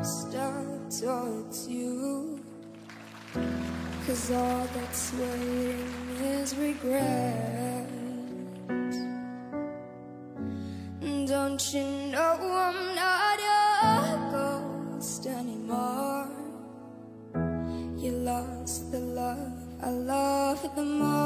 step towards you, 'cause all that's waiting is regret. Don't you know I'm not your ghost anymore? You lost the love I loved the most.